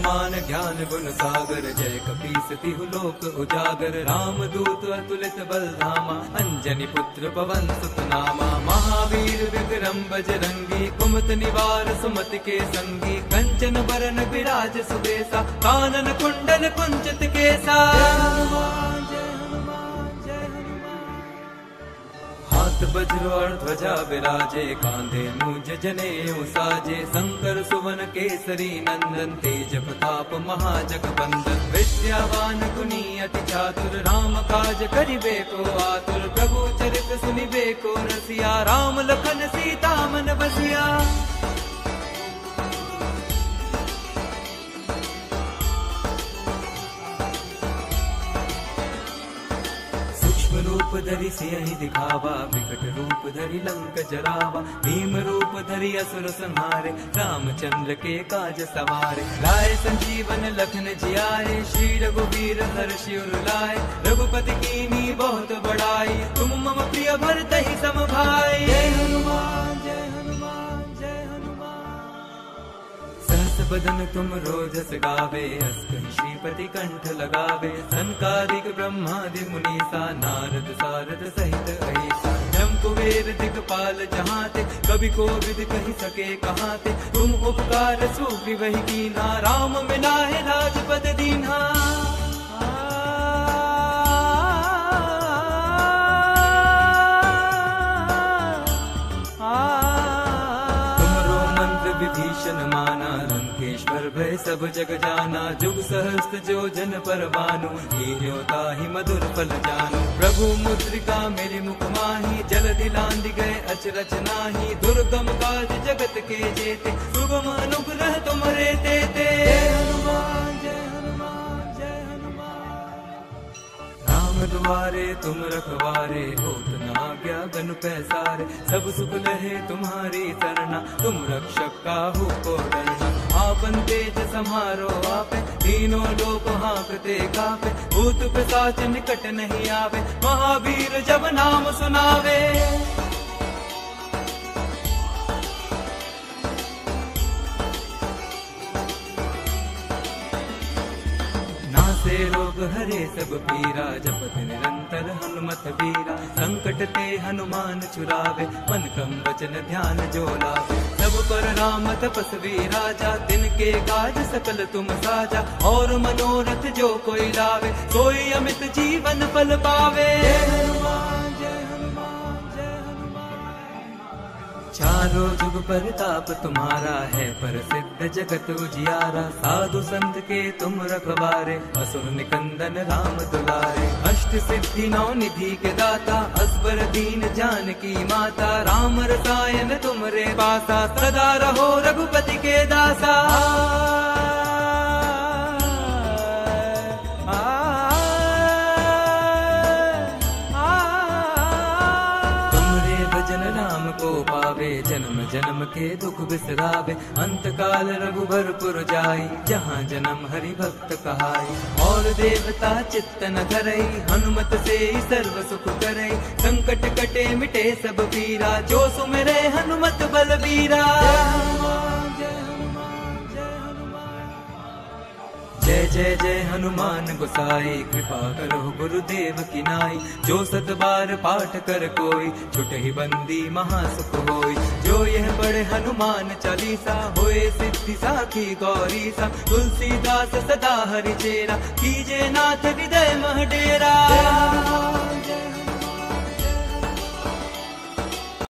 हनुमान ज्ञान गुण सागर, जय कपीस तिहु लोक उजागर। राम दूत अतुलित बल धामा, अंजनी पुत्र पवन सुत नामा। महावीर विक्रम बजरंगी, कुमत निवार सुमति के संगी। कंचन बरन विराज सुबेसा, कानन कुंडल कुंचित केसा। हाथ वज्र और ध्वजा विराजे, कांधे मूंज जनेऊ साजे। शंकर सुवन केसरी नंदन, तेज प्रताप महाजगबंदन। विद्यावान गुणी अति चातुर, राम काज करिबे को आतुर। प्रभु चरित सुनिबे को रसिया, राम लखन सीता मन बसिया। रूप धरि सियहि दिखावा, विकट रूप धरि लंक जरावा। भीम रूप धरि असुर संहारे, रामचंद्र के काज सवारे। लाए संजीवन लखन जियाए, श्री रघुवीर हर्षि उर लाए। रघुपति कीन्ही बहुत बड़ाई, तुम मम प्रिय भरतहि सम भाई। जय हनुमान जय हनुमान जय हनुमान। सहस बदन तुम रोजस गावे, अस कहि श्रीपति कंठ लगावे। सनकादिक ब्रह्मादि मुनीसा, नारद सारद सहित अहिसा। ब्रह्म कुबेर दिक्पाल जहाते, कवि कोविद कहि सके कहाते। तुम उपकार सुग्रीव कीन्हा, राम मिलाए राजपद दीन्हा। विभीषण माना, लंकेश्वर भय सब जग जाना। जुग सहस्त्र जो जन पर भानु, लील्यो ताहि मधुर फल जानु। प्रभु मुद्रिका मेरे मुख माही, जलधि लांघि गए अचरज नाही। दुर्गम काज जगत के जेते, सुगम अनुग्रह तुमरे तेते। जय हनुमान जय हनुमान जय हनुमान। राम दुआरे तुम रखवारे, होत न आज्ञा गनु पैसारे। सब सुख लहे तुम्हारी सरना, तुम रक्षक काहू को डरना। आपन तेज समारो आपे, तीनों लोक हाँकते कापे। भूत पिशाच निकट नहीं आवे, महावीर जब नाम सुनावे। से रोग हरे सब पीरा, जपत निरंतर हनुमत बीरा। संकट ते हनुमान छुड़ावे, मन क्रम वचन ध्यान जो लावे। सब पर राम तपस्वी राजा, दिन के काज सकल तुम साजा। और मनोरथ जो कोई लावे, सोई अमित जीवन फल पावे। जय हनुमान जय हनुमान जय हनुमान। चारों जुग परताप तुम्हारा है, प्रसिद्ध जगत उजियारा। साधु संत के तुम रखवारे, असुर निकंदन राम दुलारे। अष्ट सिद्धि नौ निधि के दाता, असबर दीन जानकी माता। राम रसायन तुमरे पासा, सदा रहो रघुपति के दासा। को पावे, जन्म जन्म के दुख बिसरावे। अंत काल रघुबर जाई, जहाँ जन्म हरि भक्त कहाई। और देवता चित्त न धरई, हनुमत से सर्व सुख करई। संकट कटे मिटे सब पीरा, जो सुमिरे हनुमत बलबीरा। जय जय जय हनुमान गोसाई, कृपा करो गुरुदेव की नाई। जो सत बार पाठ कर कोई, छुटहि बंदी महासुख होई। जो यह पढ़े हनुमान चालीसा, होए सिद्धि साखी गौरी सा। तुलसीदास सदा हरि चेरा, कीजे नाथ हृदय मह डेरा।